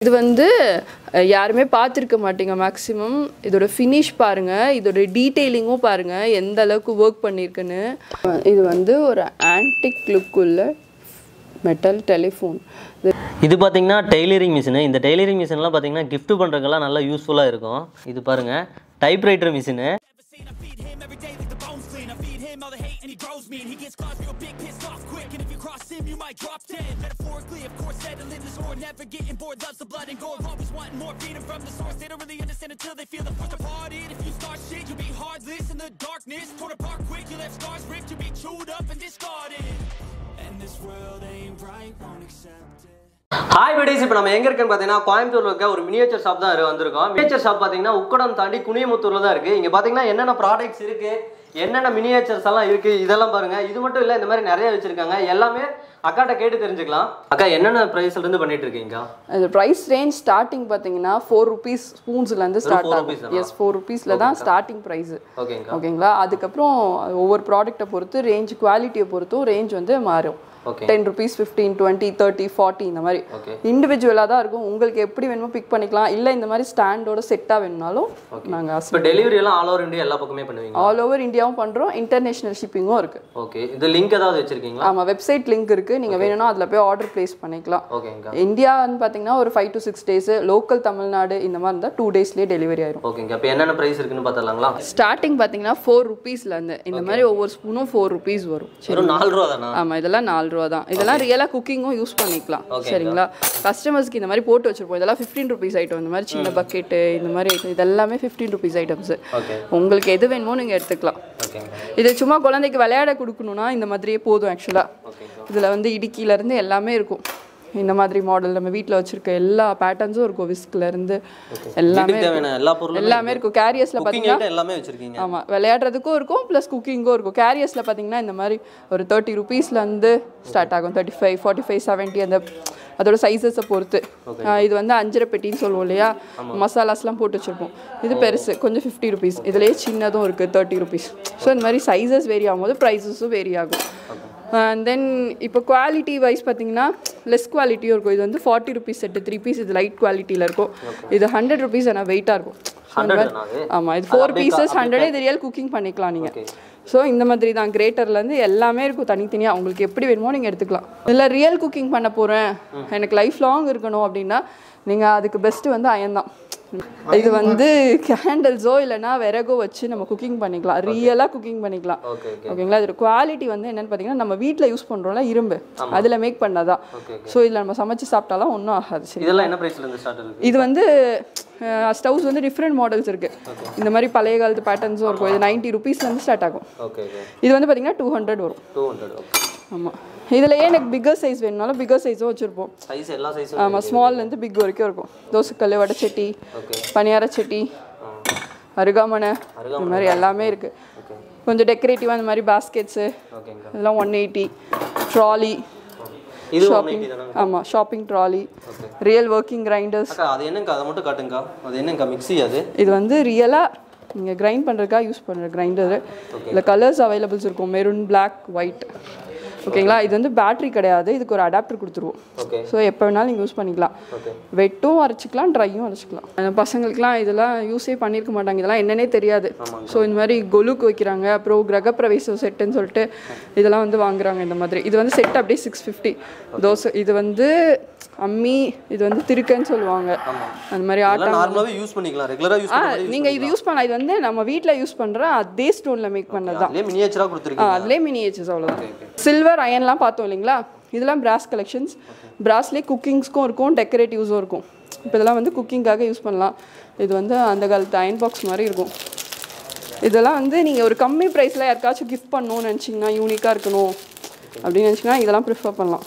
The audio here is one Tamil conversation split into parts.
இது வந்து யாருமே பார்த்துருக்க மாட்டீங்க மேக்ஸிமம். இதோட ஃபினிஷ் பாருங்கள், இதோட டீட்டெயிலிங்கும் பாருங்கள் எந்த அளவுக்கு ஒர்க் பண்ணியிருக்குன்னு. இது வந்து ஒரு ஆன்டிக் லுக்குள்ள மெட்டல் டெலிஃபோன். இது பார்த்தீங்கன்னா டெய்லரிங் மிஷினு. இந்த டெய்லரிங் மிஷின்லாம் பார்த்தீங்கன்னா கிஃப்ட் பண்ணுறதுக்கெல்லாம் நல்லா யூஸ்ஃபுல்லாக இருக்கும். இது பாருங்கள் டைப்ரைட்டர் மிஷினு. ஹாய் விடீஸ், இப்போ நம்ம எங்கே இருக்குன்னு பார்த்தீங்கன்னா கோயம்புத்தூர்ல இருக்க ஒரு மினியேச்சர் ஷாப் தான் வந்திருக்கோம். மினியேச்சர் ஷாப் பார்த்தீங்கன்னா உக்கடம் தாண்டி குனியமுத்தூர்ல தான் இருக்குது. இங்கே பார்த்தீங்கன்னா என்னென்ன ப்ராடக்ட்ஸ் இருக்குது, என்னென்ன மினியேச்சர்ஸ் எல்லாம் இருக்குது இதெல்லாம் பாருங்கள். இது மட்டும் இல்லை, இந்த மாதிரி நிறைய வச்சுருக்காங்க. எல்லாமே அக்காட்ட கேட்டு தெரிஞ்சுக்கலாம். அக்கா என்னென்ன ப்ரைஸ்லேருந்து பண்ணிட்டு இருக்கீங்க? அது ப்ரைஸ் ரேஞ்ச் ஸ்டார்டிங் பார்த்தீங்கன்னா 4 rupees ஸ்பூன்ஸ்லேருந்து ஸ்டார்ட் ஆகும். எஸ், 4 rupeesல தான் ஸ்டார்டிங் ப்ரைஸு. ஓகேங்களா? அதுக்கப்புறம் ஒவ்வொரு ப்ராடக்ட்டை பொறுத்து ரேஞ்ச், குவாலிட்டியை பொறுத்தும் ரேஞ்ச் வந்து மாறும். 10 rupees, 15, 20, 30, 40 இந்த மாதிரி இண்டிவிஜுவலாக தான் இருக்கும். உங்களுக்கு எப்படி வேணுமோ பிக் பண்ணிக்கலாம். இல்லை இந்த மாதிரி ஸ்டாண்டோட செட்டாக வேணும்னாலும் நாங்கள் இப்போ டெலிவரி எல்லாம் ஆல் ஓவர் இந்தியா எல்லா பக்கமே பண்ணுவீங்க? ஆல் ஓவர் இந்தியாவும் பண்ணுறோம், இன்டர்நேஷனல் ஷிப்பிங்கும் இருக்குது. ஓகே, இது லிங்க் ஏதாவது வச்சிருக்கீங்களா? ஆமாம், வெப்சைட் லிங்க் இருக்குது. நீங்கள் வேணும்னா அதில் போய் ஆர்டர் ப்ளேஸ் பண்ணிக்கலாம். ஓகேங்க. இந்தியான்னு பார்த்தீங்கன்னா ஒரு 5 to 6 days, லோக்கல் தமிழ்நாடு இந்த மாதிரி இருந்தால் 2 daysலேயே டெலிவரி ஆயிரும். ஓகேங்க. அப்போ என்னென்ன ப்ரைஸ் இருக்குன்னு பார்த்துலாங்களா? ஸ்டார்டிங் பார்த்தீங்கன்னா 4 rupeesலேருந்து இந்த மாதிரி ஒவ்வொரு ஸ்பூனும் 4 rupees வரும். சரி, 4 ரூபா தானா? ஆமாம், இதெல்லாம் 4 ரூபா தான். இதெல்லாம் ரியலாக குக்கிங்கும் யூஸ் பண்ணிக்கலாம். சரிங்களா? கஸ்டமர்ஸ்க்கு இந்த மாதிரி போட்டு வச்சிருப்போம். இதெல்லாம் 15 rupees ஐட்டம். இந்த மாதிரி சின்ன பக்கெட்டு இந்த மாதிரி ஐட்டம் இதெல்லாமே 15 rupees ஐட்டம்ஸ். உங்களுக்கு எது வேணுமோ நீங்கள் எடுத்துக்கலாம். இது சும்மா குழந்தைக்கு விளையாட கொடுக்கணும்னா இந்த மாதிரியே போதும். ஆக்சுவலாக இதில் வந்து இடுக்கியிலேருந்து எல்லாமே இருக்கும். இந்த மாதிரி மாடல் நம்ம வீட்டில் வச்சிருக்க எல்லா பேட்டர்ன்ஸும் இருக்கும். விஸ்க்லேருந்து எல்லாமே இருக்கும். கேரியர்ஸில் பார்த்தீங்கன்னா எல்லாமே வச்சிருக்கீங்க. ஆமாம், விளையாடுறதுக்கும் இருக்கும் ப்ளஸ் குக்கிங்கும் இருக்கும். கேரியர்ஸில் பார்த்தீங்கன்னா இந்த மாதிரி ஒரு 30 rupeesலேருந்து ஸ்டார்ட் ஆகும். 35, 45, 70 அந்த அதோட சைஸஸை பொறுத்து. இது வந்து அஞ்சரை பெட்டின்னு சொல்லுவோம் இல்லையா, மசாலாஸ்லாம் போட்டு வச்சுருப்போம். இது பெருசு கொஞ்சம் 50 rupees. இதுலேயே சின்னதும் இருக்குது 30 rupees. ஸோ இந்த மாதிரி சைஸஸ் வேரி ஆகும்போது ப்ரைஸஸும் வேரி ஆகும். அண்ட் தென் இப்போ குவாலிட்டி வைஸ் பார்த்தீங்கன்னா லெஸ் குவாலிட்டியும் இருக்கும். இது வந்து 40 rupees செட்டு 3 pieces. இது லைட் குவாலிட்டியில் இருக்கும். இது 100 rupees ஆனால் வெயிட்டாக இருக்கும். ஆமாம், இது 4 pieces 100. இது ரியல் குக்கிங் பண்ணிக்கலாம் நீங்கள். ஸோ இந்த மாதிரி தான் கிரேட்டர்லேருந்து எல்லாமே இருக்கும் தனித்தனியாக. உங்களுக்கு எப்படி வேணுமோ நீங்கள் எடுத்துக்கலாம். இல்லை ரியல் குக்கிங் பண்ண போகிறேன், எனக்கு லைஃப் லாங் இருக்கணும் அப்படின்னா நீங்கள் அதுக்கு பெஸ்ட்டு வந்து அயன் தான். இது வந்து கேண்டல்ஸோ இல்லைனா விறகோ வச்சு நம்ம குக்கிங் பண்ணிக்கலாம். ரியலாக குக்கிங் பண்ணிக்கலாம். ஓகேங்களா? இதோட குவாலிட்டி வந்து என்னென்னு பார்த்தீங்கன்னா நம்ம வீட்டில் யூஸ் பண்ணுறோம்ல இரும்பு, அதில் மேக் பண்ணதான். ஸோ இதில் நம்ம சமைச்சு சாப்பிட்டாலும் ஒன்றும் ஆகாது. சரி, இதெல்லாம் என்ன ப்ரைஸ்லேருந்து ஸ்டார்ட் ஆகுது? இது வந்து ஸ்டவ்ஸ் வந்து டிஃப்ரெண்ட் மாடல்ஸ் இருக்குது. இந்த மாதிரி பழைய காலத்து பேட்டர்ன்ஸும் இருக்கும். இது 90 rupeesலேருந்து ஸ்டார்ட் ஆகும். இது வந்து பார்த்தீங்கன்னா 200 வரும். 200. ஆமாம், இதுலையே எனக்கு பிக்கர் சைஸ் வேணும்னாலும் பிக்கர் சைஸும் வச்சுருப்போம். சைஸ் எல்லா சைஸும். ஆமாம், ஸ்மால்லேருந்து பிக் வரைக்கும் இருக்கும். தோசைக்கல், வடைச்சட்டி, பனியாரச்சட்டி, அருகாமனை இந்த மாதிரி எல்லாமே இருக்குது. கொஞ்சம் டெக்கரேட்டிவாக இந்த மாதிரி பாஸ்கெட்ஸு இதெல்லாம் 180. ட்ராலி, ஷாப்பிங், ஆமாம் shopping trolley, real working grinders. அது என்னங்க, அதை மட்டும் காட்டுங்க. அது என்னங்க மிக்ஸி? அது இது வந்து ரியலாக நீங்கள் கிரைண்ட் பண்ணுறதுக்காக யூஸ் பண்ணுற கிரைண்டரு. இதில் கலர்ஸ் அவைலபிள்ஸ் இருக்கும், மெரூன், பிளாக், ஒயிட். ஓகேங்களா? இது வந்து பேட்டரி கிடையாது, இதுக்கு ஒரு அடாப்டர் கொடுத்துருவோம். ஸோ எப்போ வேணாலும் நீங்கள் யூஸ் பண்ணிக்கலாம். வெட்டும் அரைச்சிக்கலாம், ட்ரையும் அரைச்சிக்கலாம். பசங்களுக்குலாம் இதெல்லாம் யூஸே பண்ணியிருக்க மாட்டாங்க, இதெல்லாம் என்னன்னே தெரியாது. ஸோ இந்த மாதிரி கொலுக்கு வைக்கிறாங்க, அப்புறம் கிரகப்பிரவேசம் செட்டுன்னு சொல்லிட்டு இதெல்லாம் வந்து வாங்குறாங்க. இந்த மாதிரி இது வந்து செட் அப்படியே 650. தோசை இது வந்து அம்மி, இது வந்து திருக்கன்னு சொல்லுவாங்க. அந்த மாதிரி ஆட்டா நார்மலாவே யூஸ் பண்ணிக்கலாம், ரெகுலரா யூஸ் பண்ணலாம். நீங்க இது யூஸ் பண்ணலாம். இது வந்து நம்ம வீட்ல யூஸ் பண்ற அதே ஸ்டோன்ல மேக் பண்ணது தான். அதுலயே மினியேச்சரா கொடுத்திருக்கீங்க. அதுலயே மினியேச்சர்ஸ் அவ்வளவுதான். சில்வர் அயன்லாம் பார்த்தோம் இல்லைங்களா, இதெல்லாம் பிராஸ் கலெக்ஷன்ஸ். பிராஸ்லேயே குக்கிங்ஸ்க்கும் இருக்கும், டெக்கரேட்டிவ்ஸும் இருக்கும். இப்போ இதெல்லாம் வந்து குக்கிங்காக யூஸ் பண்ணலாம். இது வந்து அந்த காலத்து அயன் பாக்ஸ் மாதிரி இருக்கும். இதெல்லாம் வந்து நீங்கள் ஒரு கம்மி ப்ரைஸில் யாருக்காச்சும் கிஃப்ட் பண்ணணும்னு நினச்சிங்கன்னா, யூனிக்காக இருக்கணும் அப்படின்னு நினச்சிங்கன்னா இதெல்லாம் ப்ரிஃபர் பண்ணலாம்.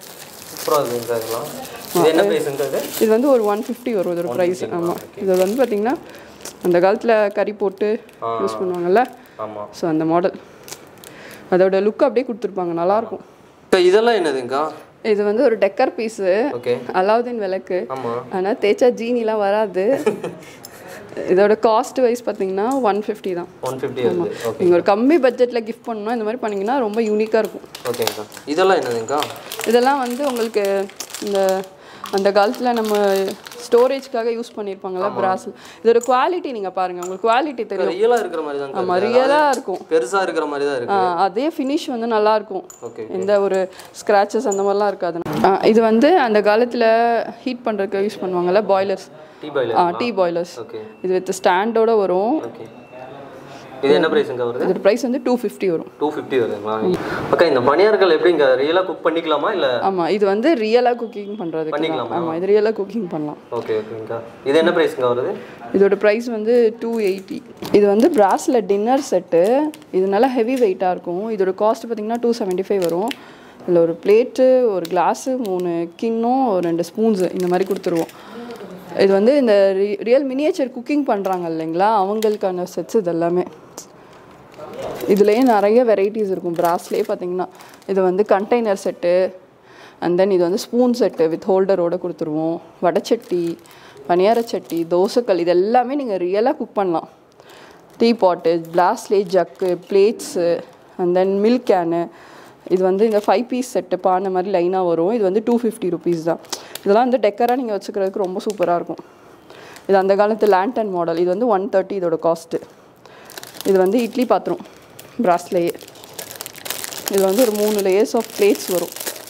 இது வந்து ஒரு 150 வரும் இதோட ப்ரைஸ். ஆமாம், இது வந்து பார்த்தீங்கன்னா அந்த காலத்தில் கறி போட்டு யூஸ் பண்ணுவாங்கல்ல, ஸோ அந்த மாடல். அதோட லுக் அப்படியே கொடுத்துருப்பாங்க, நல்லாயிருக்கும். இதெல்லாம் என்னதுங்கா? இது வந்து ஒரு டெக்கர் பீஸு, அலாவுதீன் விளக்கு. ஆனால் தேய்ச்சா ஜீனிலாம் வராது. இதோட காஸ்ட் வைஸ் பார்த்தீங்கன்னா 150 தான். 150. ஆமாம், நீங்கள் ஒரு கம்மி பட்ஜெட்டில் கிஃப்ட் பண்ணணும் இந்த மாதிரி பண்ணிங்கன்னா ரொம்ப யூனிக்காக இருக்கும். ஓகேங்கா. இதெல்லாம் என்னதுங்கா? இதெல்லாம் வந்து உங்களுக்கு இந்த அந்த காலத்தில் நம்ம ஸ்டோரேஜ்க்காக யூஸ் பண்ணியிருப்பாங்கல்ல பிராஸ். இதோட குவாலிட்டி நீங்கள் பாருங்கள், உங்களுக்கு குவாலிட்டி தெரியும். ரியலாக இருக்கிற மாதிரி தான். ஆமாம், ரியலாக இருக்கும், பெருசாக இருக்கிற மாதிரி தான் இருக்கும். அதே ஃபினிஷ் வந்து நல்லாயிருக்கும், எந்த ஒரு ஸ்க்ராச்சஸ் அந்த மாதிரிலாம் இருக்காது. இது வந்து அந்த காலத்தில் ஹீட் பண்ணுறதுக்கு யூஸ் பண்ணுவாங்கல்ல பாய்லர்ஸ், டீ பாய்லர்ஸ். இது வித் ஸ்டாண்டோட வரும். இது என்ன பிரைஸ்ங்க வருது? இதோட பிரைஸ் வந்து 250 வரும். 250 வருதுங்களா? ஓகே. இந்த பனியார்கள் எப்படிங்க ரியலா குக் பண்ணிக்கலாமா இல்ல? ஆமா, இது வந்து ரியலா குக்கிங் பண்றது பண்ணிக்கலாம். ஆமா, இது ரியலா குக்கிங் பண்ணலாம். ஓகே ஓகேங்க. இது என்ன பிரைஸ்ங்க வருது? இதோட பிரைஸ் வந்து 280. இது வந்து பிராஸ்ல டின்னர் செட்டு. இது நல்லா ஹெவி வெயிட்டா இருக்கும். இதோட காஸ்ட் பாத்தீங்கன்னா 275 வரும். இதுல ஒரு பிளேட்டு, ஒரு கிளாஸ், 3 கிண்ணம், 2 ஸ்பூன்ஸ் இந்த மாதிரி கொடுத்துருவோம். இது வந்து இந்த ரியல் மினியேச்சர் குக்கிங் பண்ணுறாங்க இல்லைங்களா, அவங்களுக்கான செட்ஸ் இது எல்லாமே. இதுலேயே நிறைய வெரைட்டிஸ் இருக்கும். பிராஸ்லேயே பார்த்தீங்கன்னா இது வந்து கண்டெய்னர் செட்டு, அண்ட் தென் இது வந்து ஸ்பூன் செட்டு வித் ஹோல்டரோடு கொடுத்துருவோம். வடைச்சட்டி, பனியாரச்சட்டி, தோசைக்கல், இது எல்லாமே நீங்கள் ரியலாக குக் பண்ணலாம். டீ பாட்டு, கிளாஸ்லேயே jug, plates, and then milk can. இது வந்து இந்த 5 பீஸ் செட்டு பானை மாதிரி லைனாக வரும். இது வந்து 250 ருபீஸ் தான். இதெல்லாம் வந்து டெக்கராக நீங்கள் வச்சுக்கிறதுக்கு ரொம்ப சூப்பராக இருக்கும். இது அந்த காலத்து லேண்டன் மாடல். இது வந்து 130 இதோட காஸ்ட்டு. இது வந்து இட்லி பாத்திரம் பிராஸ்லேயே. இது வந்து ஒரு 3 லேயர்ஸ் ஆஃப் பிளேட்ஸ் வரும்.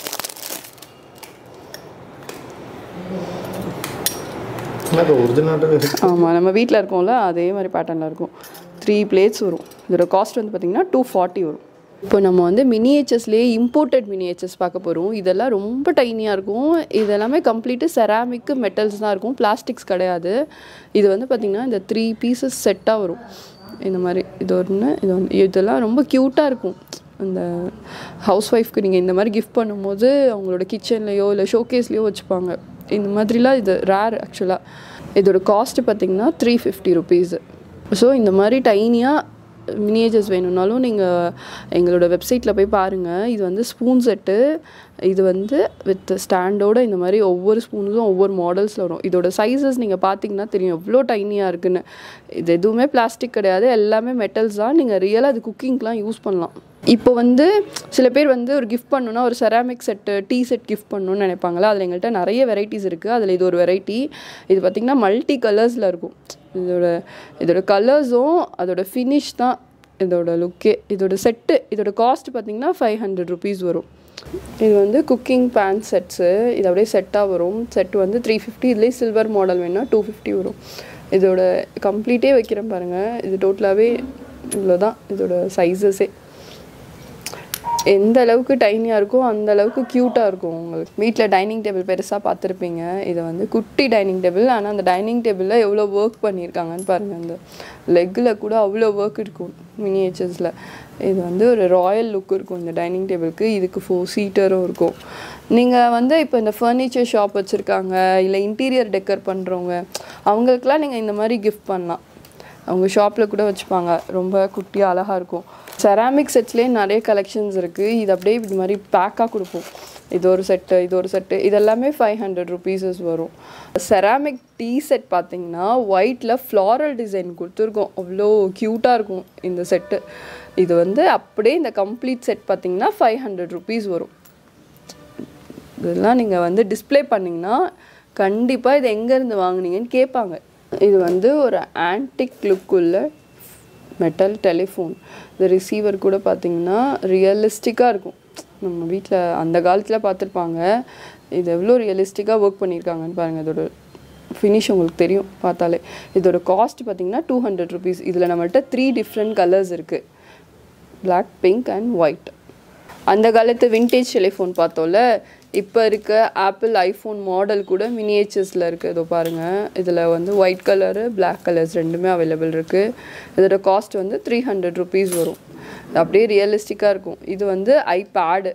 ஆமாம், நம்ம வீட்டில் இருக்கோம்ல அதே மாதிரி பேட்டர்னில் இருக்கும். 3 பிளேட்ஸ் வரும். இதோட காஸ்ட் வந்து பார்த்திங்கன்னா 240 வரும். இப்போ நம்ம வந்து மினியேச்சர்ஸ்லேயே இம்போர்ட்டட் மினியேச்சர்ஸ் பார்க்க போகிறோம். இதெல்லாம் ரொம்ப டைனியாக இருக்கும். இது எல்லாமே கம்ப்ளீட்டு செராமிக்கு மெட்டல்ஸ் தான் இருக்கும், பிளாஸ்டிக்ஸ் கிடையாது. இது வந்து பார்த்திங்கன்னா இந்த 3 பீசஸ் செட்டாக வரும் இந்த மாதிரி. இது ஒன்று, இது ஒன்று. இதெல்லாம் ரொம்ப க்யூட்டாக இருக்கும். அந்த ஹவுஸ் ஒய்ஃப்க்கு நீங்கள் இந்த மாதிரி கிஃப்ட் பண்ணும்போது அவங்களோட கிச்சன்லேயோ இல்லை ஷோகேஸ்லேயோ வச்சுப்பாங்க. இந்த மாதிரிலாம் இது ரேர் ஆக்சுவலாக. இதோட காஸ்ட்டு பார்த்திங்கன்னா 350 ருபீஸு. ஸோ இந்த மாதிரி டைனியாக மினியேச்சர்ஸ் வேணும்னாலும் நீங்கள் எங்களோட வெப்சைட்டில் போய் பாருங்கள். இது வந்து ஸ்பூன் செட்டு. இது வந்து வித் ஸ்டாண்டோட இந்த மாதிரி ஒவ்வொரு ஸ்பூன்ஸும் ஒவ்வொரு மாடல்ஸில் வரும். இதோட சைஸஸ் நீங்கள் பார்த்தீங்கன்னா தெரியும் எவ்வளோ டைனியாக இருக்குன்னு. இது எதுவுமே பிளாஸ்டிக் கிடையாது, எல்லாமே மெட்டல்ஸ் தான். நீங்கள் ரியலாக அது குக்கிங்க்கெலாம் யூஸ் பண்ணலாம். இப்போ வந்து சில பேர் வந்து ஒரு கிஃப்ட் பண்ணணுன்னா ஒரு ceramic set, tea set gift பண்ணணுன்னு நினைப்பாங்களா. அதில் எங்கள்கிட்ட நிறைய வெரைட்டிஸ் இருக்குது. அதில் இது ஒரு வெரைட்டி. இது பார்த்திங்கன்னா மல்டி கலர்ஸில் இருக்கும். இதோட கலர்ஸும் அதோட ஃபினிஷ் தான் இதோட லுக்கே. இதோட செட்டு, இதோட காஸ்ட் பார்த்திங்கன்னா 500 ருபீஸ் வரும். இது வந்து குக்கிங் பேன் செட்ஸு. இது அப்படியே செட்டாக வரும். செட்டு வந்து 350. இதுலேயே சில்வர் மாடல் வேணுன்னா 250 வரும். இதோட கம்ப்ளீட்டே வைக்கிறேன் பாருங்கள். இது டோட்டலாகவே இவ்வளோ தான் இதோட சைஸஸே. எந்த அளவுக்கு டைனியாக இருக்கோ அந்த அளவுக்கு க்யூட்டாக இருக்கும். உங்களுக்கு வீட்டில் டைனிங் டேபிள் பெருசாக பார்த்துருப்பீங்க. இதை வந்து குட்டி டைனிங் டேபிள். ஆனால் அந்த டைனிங் டேபிளில் எவ்வளோ ஒர்க் பண்ணியிருக்காங்கன்னு பாருங்கள். அந்த லெக்கில் கூட அவ்வளோ ஒர்க் இருக்கும் மினியேச்சர்ஸில். இது வந்து ஒரு ராயல் லுக் இருக்கும் இந்த டைனிங் டேபிளுக்கு. இதுக்கு 4 சீட்டரும் இருக்கும். நீங்கள் வந்து இப்போ இந்த ஃபர்னிச்சர் ஷாப் வச்சுருக்காங்க, இல்லை இன்டீரியர் டெக்கர் பண்ணுறவங்க, அவங்களுக்குலாம் நீங்கள் இந்த மாதிரி கிஃப்ட் பண்ணலாம். அவங்க ஷாப்பில் கூட வச்சுப்பாங்க. ரொம்ப குட்டியாக அழகாக இருக்கும். செராமிக் செட்ஸ்லேயே நிறைய கலெக்ஷன்ஸ் இருக்குது. இது அப்படியே இது மாதிரி பேக்காக கொடுப்போம். இது ஒரு செட்டு, இது ஒரு செட்டு. இதெல்லாமே 500 ருபீஸஸ் வரும். செராமிக் டீ செட் பார்த்திங்கன்னா ஒயிட்டில் ஃப்ளாரல் டிசைன் கொடுத்துருக்கோம். அவ்வளோ க்யூட்டாக இருக்கும் இந்த செட்டு. இது வந்து அப்படியே இந்த கம்ப்ளீட் செட் பார்த்திங்கன்னா 500 ருபீஸ் வரும். இதெல்லாம் நீங்கள் வந்து டிஸ்பிளே பண்ணிங்கன்னா கண்டிப்பாக இது எங்கேருந்து வாங்குனீங்கன்னு கேட்பாங்க. இது வந்து ஒரு ஆன்டிக் லுக்குள்ள மெட்டல் டெலிஃபோன். இந்த ரிசீவர் கூட பார்த்திங்கன்னா ரியலிஸ்டிக்காக இருக்கும். நம்ம வீட்டில் அந்த காலத்தில் பார்த்துருப்பாங்க. இது எவ்வளோ ரியலிஸ்டிக்காக ஒர்க் பண்ணியிருக்காங்கன்னு பாருங்கள். இதோட ஃபினிஷ் உங்களுக்கு தெரியும் பார்த்தாலே. இதோட காஸ்ட் பார்த்திங்கன்னா 200 ருபீஸ். இதில் நம்மள்கிட்ட 3 டிஃப்ரெண்ட் கலர்ஸ் இருக்குது, பிளாக், பிங்க் அண்ட் ஒயிட். அந்த காலத்து விண்டேஜ் டெலிஃபோன் பார்த்தோம்ல, இப்போ இருக்க ஆப்பிள் ஐஃபோன் மாடல் கூட மினியேச்சர்ஸில் இருக்குது. இதோ பாருங்கள். இதில் வந்து ஒயிட் கலரு, பிளாக் கலர்ஸ் ரெண்டுமே அவைலபிள் இருக்குது. இதோட காஸ்ட் வந்து 300 ருபீஸ் வரும். அப்படியே ரியலிஸ்டிக்காக இருக்கும். இது வந்து ஐபேடு.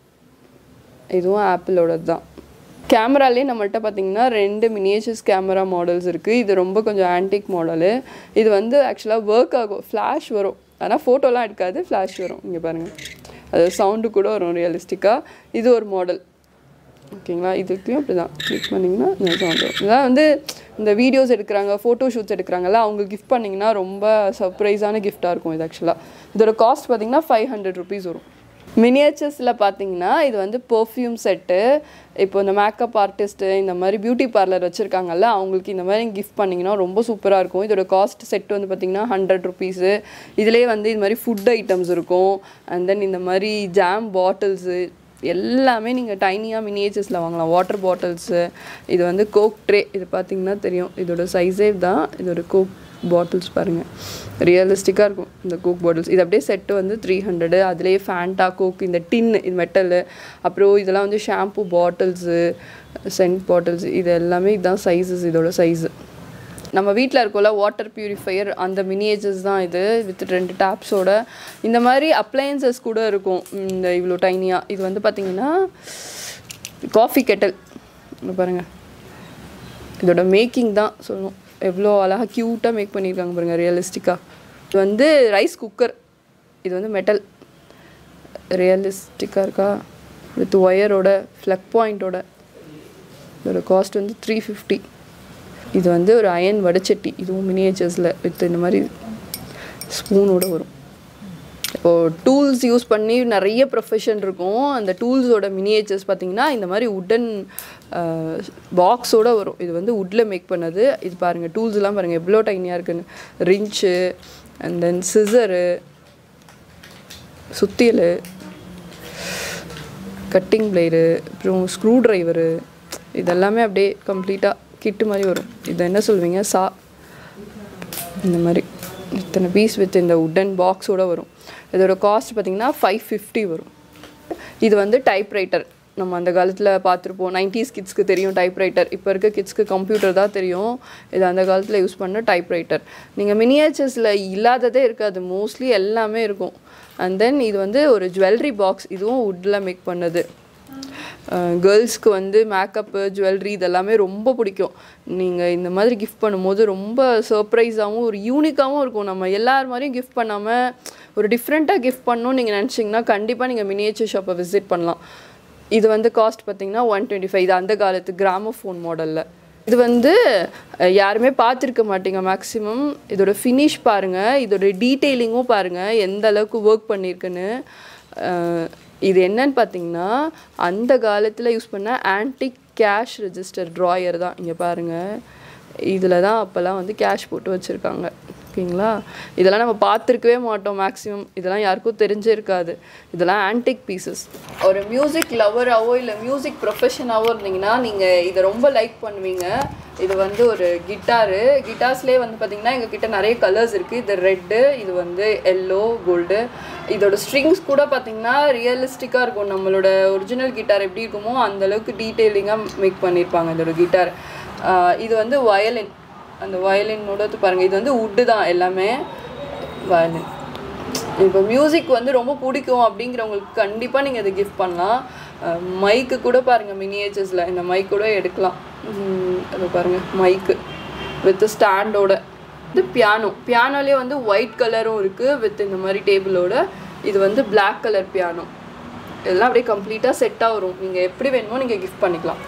இதுவும் ஆப்பிளோடது தான். கேமராலே நம்மள்கிட்ட பார்த்திங்கன்னா 2 மினியேச்சர்ஸ் கேமரா மாடல்ஸ் இருக்குது. இது ரொம்ப கொஞ்சம் ஆன்டிக் மாடலு. இது வந்து ஆக்சுவலாக ஒர்க் ஆகும், ஃப்ளாஷ் வரும். ஆனால் ஃபோட்டோலாம் எடுக்காது, ஃப்ளாஷ் வரும். இங்கே பாருங்கள், அது சவுண்டு கூட வரும் ரியலிஸ்டிக்காக. இது ஒரு மாடல். ஓகேங்களா. இதுக்கும் அப்படி தான் கிளிக் பண்ணிங்கன்னா இந்த சவுண்டு வரும். இதெல்லாம் வந்து இந்த வீடியோஸ் எடுக்கிறாங்க, ஃபோட்டோ ஷூட்ஸ் எடுக்கிறாங்கல்ல, அவங்களுக்கு கிஃப்ட் பண்ணிங்கன்னா ரொம்ப சர்ப்ரைஸான கிஃப்டாக இருக்கும் இது ஆக்சுவலாக. இதோட காஸ்ட் பார்த்திங்கன்னா 500 ருபீஸ் வரும். மினியேச்சர்ஸில் பார்த்தீங்கன்னா இது வந்து பெர்ஃப்யூம் செட்டு. இப்போ இந்த மேக்கப் ஆர்டிஸ்ட்டு இந்த மாதிரி பியூட்டி பார்லர் வச்சுருக்காங்கல்ல, அவங்களுக்கு இந்த மாதிரி கிஃப்ட் பண்ணிங்கன்னா ரொம்ப சூப்பராக இருக்கும். இதோட காஸ்ட் செட்டு வந்து பார்த்திங்கன்னா 100 ருபீஸு. இதிலே வந்து இது மாதிரி ஃபுட் ஐட்டம்ஸ் இருக்கும். அண்ட் தென் இந்த மாதிரி ஜாம் பாட்டில்ஸு எல்லாமே நீங்கள் டைனியாக மினியேச்சர்ஸில் வாங்கலாம். வாட்டர் பாட்டில்ஸு, இது வந்து கோக் ட்ரே, இது பார்த்திங்கன்னா தெரியும் இதோட சைஸே தான். இதோட கோக் பாட்டில்ஸ் பாருங்கள், ரியலிஸ்டிக்காக இருக்கும் இந்த கோக் பாட்டில்ஸ். இது அப்படியே செட்டு வந்து 300. அதுலேயே ஃபேண்டா, கோக், இந்த டின்னு, இது மெட்டலு, அப்புறம் இதெல்லாம் வந்து ஷாம்பு பாட்டில்ஸு, சென்ட் பாட்டில்ஸ், இது எல்லாமே இதுதான் சைஸஸ். இதோட சைஸு நம்ம வீட்டில் இருக்கோம்ல வாட்டர் பியூரிஃபையர், அந்த மினியேச்சர்ஸ் தான் இது, வித் 2 டேப்ஸோட. இந்த மாதிரி அப்ளையன்சஸ் கூட இருக்கும் இந்த இவ்வளோ டைனியாக. இது வந்து பார்த்திங்கன்னா காஃபி கெட்டல் பாருங்கள். இதோட மேக்கிங் தான் சொல்லணும், எவ்வளோ அழகாக க்யூட்டாக மேக் பண்ணியிருக்காங்க பாருங்கள், ரியலிஸ்டிக்காக. இது வந்து ரைஸ் குக்கர், இது வந்து மெட்டல், ரியலிஸ்டிக்காக இருக்கா, வித் ஒயரோட ஃப்ளக் பாயிண்ட்டோட. இதோட காஸ்ட் வந்து 350. இது வந்து ஒரு அயன் வடைச்சட்டி, இதுவும் மினியேச்சர்ஸில் வித் இந்த மாதிரி ஸ்பூனோடு வரும். இப்போது டூல்ஸ் யூஸ் பண்ணி நிறைய ப்ரொஃபஷன் இருக்கும். அந்த டூல்ஸோட மினியேச்சர்ஸ் பார்த்திங்கன்னா இந்த மாதிரி உட்டன் பாக்ஸோடு வரும். இது வந்து வுட்டில் மேக் பண்ணது. இது பாருங்கள், டூல்ஸ்லாம் பாருங்கள் எவ்வளோ டைனியாக இருக்குன்னு. ரிஞ்சு, அண்ட் தென் சிசரு, சுத்தியல், கட்டிங் பிளேடு, அப்புறம் ஸ்க்ரூ ட்ரைவரு, இதெல்லாமே அப்படியே கம்ப்ளீட்டாக கிட்டு மாதிரி வரும். இதை என்ன சொல்லுவீங்க, இந்த மாதிரி இத்தனை பீஸ் வித் இந்த உட்டன் பாக்ஸோடு வரும். இதோட காஸ்ட் பார்த்திங்கன்னா 550 வரும். இது வந்து டைப்ரைட்டர், நம்ம அந்த காலத்தில் பார்த்துருப்போம். 90s கிட்ஸ்க்கு தெரியும் டைப்ரைட்டர். இப்போ இருக்க கிட்ஸ்க்கு கம்ப்யூட்டர் தான் தெரியும். இது அந்த காலத்தில் யூஸ் பண்ண டைப்ரைட்டர். நீங்கள் மினியேச்சர்ஸில் இல்லாததே இருக்காது, மோஸ்ட்லி எல்லாமே இருக்கும். அண்ட் தென் இது வந்து ஒரு ஜுவல்லரி பாக்ஸ், இதுவும் வுட்டில் மேக் பண்ணது. கேர்ள்ஸ்க்கு வந்து மேக்கப்பு, ஜுவல்லரி இதெல்லாமே ரொம்ப பிடிக்கும். நீங்கள் இந்த மாதிரி கிஃப்ட் பண்ணும்போது ரொம்ப சர்ப்ரைஸாகவும் ஒரு யூனிக்காகவும் இருக்கும். நம்ம எல்லார் மாதிரியும் கிஃப்ட் பண்ணாமல் ஒரு டிஃப்ரெண்ட்டாக கிஃப்ட் பண்ணணும்னு நீங்கள் நினச்சிங்கன்னா கண்டிப்பாக நீங்கள் மினியேச்சர் ஷாப்பை விசிட் பண்ணலாம். இது வந்து காஸ்ட் பார்த்திங்கன்னா 125. இது அந்த காலத்து கிராமோஃபோன் மாடலில். இது வந்து யாருமே பார்த்துருக்க மாட்டீங்க மேக்ஸிமம். இதோட ஃபினிஷ் பாருங்கள், இதோட டீட்டெயிலிங்கும் பாருங்கள் எந்த அளவுக்கு ஒர்க் பண்ணியிருக்குன்னு. இது என்னன்னு பார்த்தீங்கன்னா அந்த காலத்தில் யூஸ் பண்ண ஆன்டிக் கேஷ் ரெஜிஸ்டர் ட்ராயர் தான். இங்கே பாருங்கள், இதில் தான் அப்போல்லாம் வந்து கேஷ் போட்டு வச்சுருக்காங்க. ஓகேங்களா, இதெல்லாம் நம்ம பார்த்துருக்கவே மாட்டோம் மேக்ஸிமம். இதெல்லாம் யாருக்கும் தெரிஞ்சே இருக்காது. இதெல்லாம் ஆன்டிக் பீசஸ். ஒரு மியூசிக் லவராகவோ இல்லை மியூசிக் ப்ரொஃபஷனாகவோ இருந்தீங்கன்னா நீங்கள் இதை ரொம்ப லைக் பண்ணுவீங்க. இது வந்து ஒரு கிட்டார்ஸ்லேயே வந்து பார்த்திங்கன்னா எங்ககிட்ட நிறைய கலர்ஸ் இருக்குது. இது ரெட்டு, இது வந்து எல்லோ, கோல்டு. இதோட ஸ்ட்ரிங்ஸ் கூட பார்த்திங்கன்னா ரியலிஸ்டிக்காக இருக்கும். நம்மளோட ஒரிஜினல் கிட்டார் எப்படி இருக்குமோ அந்தளவுக்கு டீட்டெயிலிங்காக மேக் பண்ணியிருப்பாங்க இதோட கிட்டார். இது வந்து வயலின், அந்த வயலினோட பாருங்கள், இது வந்து வுட்டு தான் எல்லாமே. வயலின் இப்போ மியூசிக் வந்து ரொம்ப பிடிக்கும் அப்படிங்கிறவங்களுக்கு கண்டிப்பாக நீங்கள் இதை கிஃப்ட் பண்ணலாம். மைக்கு கூட பாருங்கள் மினியேச்சர்ஸில், இந்த மைக் கூட எடுக்கலாம். அது பாருங்கள், மைக்கு வித் ஸ்டாண்டோட. இது பியானோலேயே வந்து ஒயிட் கலரும் இருக்குது வித் இந்த மாதிரி டேபிளோட. இது வந்து பிளாக் கலர் பியானோ. இதெல்லாம் அப்படியே கம்ப்ளீட்டாக செட்டாக வரும். நீங்கள் எப்படி வேணுமோ நீங்கள் கிஃப்ட் பண்ணிக்கலாம்.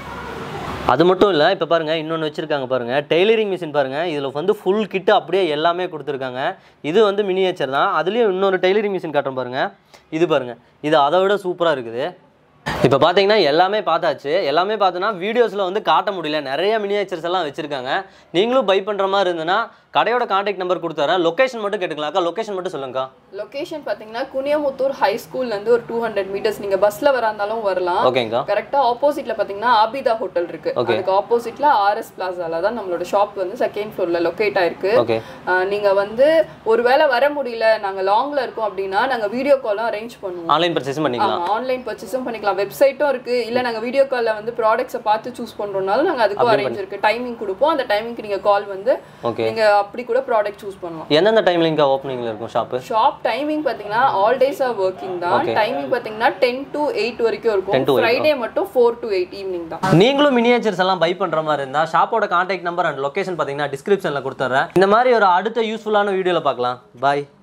அது மட்டும் இல்லை, இப்போ பாருங்கள் இன்னொன்று வச்சுருக்காங்க பாருங்கள், டெய்லரிங் மிஷின் பாருங்கள். இதில் வந்து ஃபுல் கிட்டு அப்படியே எல்லாமே கொடுத்துருக்காங்க. இது வந்து மினியேச்சர் தான். அதுலேயும் இன்னொரு டெய்லரிங் மிஷின் காட்டுறோம் பாருங்கள். இது பாருங்கள், இது அதை விட சூப்பராக இருக்குது. இப்போ பார்த்தீங்கன்னா எல்லாமே பார்த்தாச்சு. எல்லாமே பார்த்தோன்னா வீடியோஸில் வந்து காட்ட முடியல, நிறைய மினியேச்சர்ஸ் எல்லாம் வச்சுருக்காங்க. நீங்களும் பை பண்ணுற மாதிரி இருந்ததுன்னா கடையோட கான்டாக்ட் நம்பர் கொடுத்துறேன். லொக்கேஷன் மட்டும் கேட்டுக்கலாம்க்கா, லொக்கேஷன் மட்டும் சொல்லுங்கக்கா. லொக்கேஷன் பார்த்தீங்கன்னா குனியமுத்தூர் ஹை ஸ்கூல்லேருந்து ஒரு 200 மீட்டர்ஸ். நீங்கள் பஸ்ஸில் வராந்தாலும் வரலாம். ஓகேங்கா. கரெக்டாக ஆப்போசிட்டில் பார்த்தீங்கன்னா ஆபிதா ஹோட்டல் இருக்குது. அதுக்கு ஆப்போசிட்டில் ஆர்எஸ் பிளாசால தான் நம்மளோட ஷாப் வந்து 2nd ஃப்ளோரில் லொக்கேட் ஆயிருக்கு. நீங்கள் வந்து ஒரு வேளை வர முடியல, நாங்கள் லாங்கில் இருக்கோம் அப்படின்னா நாங்கள் வீடியோ காலும் அரேஞ்ச் பண்ணுவோம். ஆன்லைன் பர்ச்சேஸும் பண்ணிக்கலாம். ஆன்லைன் பர்ச்சேஸும் பண்ணிக்கலாம். வெப்சைட்டும் இருக்குது. இல்லை நாங்கள் வீடியோ காலில் வந்து ப்ராடக்ட்ஸை பார்த்து சூஸ் பண்ணுறோம்னாலும் நாங்கள் அதுக்கும் அரேஞ்ச் இருக்குது. டைமிங் கொடுப்போம். அந்த டைமிங்க்கு நீங்கள் கால் வந்து நீங்கள் அப்படி கூட ப்ராடக்ட் சூஸ் பண்ணலாம். எந்தெந்த டைம்ல ஓப்பனிங்ல இருக்கும் ஷாப் டைமிங் பாத்தீங்கன்னா ஆல் டேஸ் ஆர் வர்க்கிங் தான். டைமிங் பாத்தீங்கன்னா 10 to 8 வரைக்கும் இருக்கும். ஃப்ரைடே மட்டும் 4 to 8 ஈவினிங் தான். நீங்களும் மினியேச்சர்ஸ் எல்லாம் பை பண்ற மாதிரி இருந்தா ஷாப்போட கான்டாக்ட் நம்பர் அண்ட் லொகேஷன் பாத்தீங்கன்னா டிஸ்கிரிப்ஷன்ல கொடுத்துறேன். இந்த மாதிரி ஒரு அடுத்த யூஸ்ஃபுல்லான வீடியோல பார்க்கலாம். பாய்.